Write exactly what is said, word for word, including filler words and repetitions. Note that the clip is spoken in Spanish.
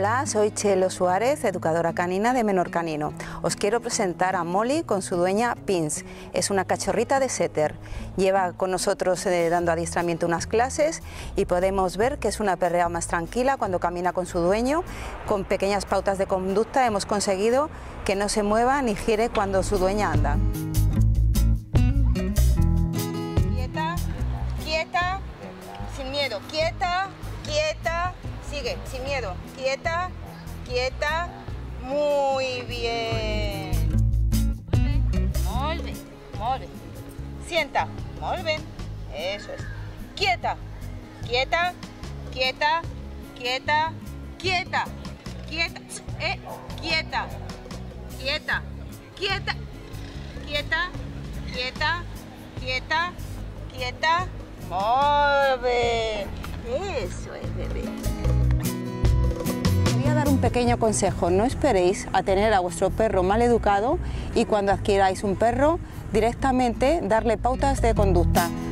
Hola, soy Chelo Suárez, educadora canina de Menor Canino. Os quiero presentar a Molly con su dueña Pins. Es una cachorrita de setter. Lleva con nosotros eh, dando adiestramiento unas clases y podemos ver que es una perrea más tranquila cuando camina con su dueño. Con pequeñas pautas de conducta hemos conseguido que no se mueva ni gire cuando su dueña anda. Quieta, quieta, sin miedo, quieta, quieta. Sigue, sin miedo. Quieta, quieta. Muy bien. Muy bien, muy bien. Sienta. Muy bien. Eso es. Quieta, quieta, quieta, quieta, quieta, quieta, eh, quieta, quieta, quieta, quieta, quieta, quieta, quieta. Muy bien. Eso es, bebé. Quería dar un pequeño consejo, no esperéis a tener a vuestro perro mal educado y cuando adquiráis un perro directamente darle pautas de conducta.